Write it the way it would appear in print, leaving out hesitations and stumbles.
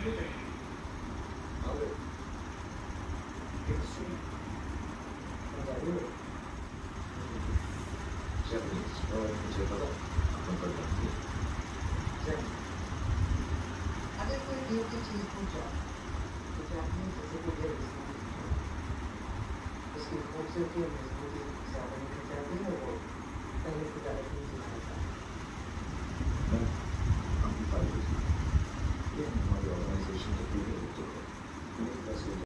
everything. Vale. Que sí. Certamente, non c'è stato accompagnamento. अगर कोई दिल की चीज पूछ जाए तो क्या अपनी जैसे कोई दिल उसकी खूबसूरती और मजबूती ज्यादा नहीं चाहिए वो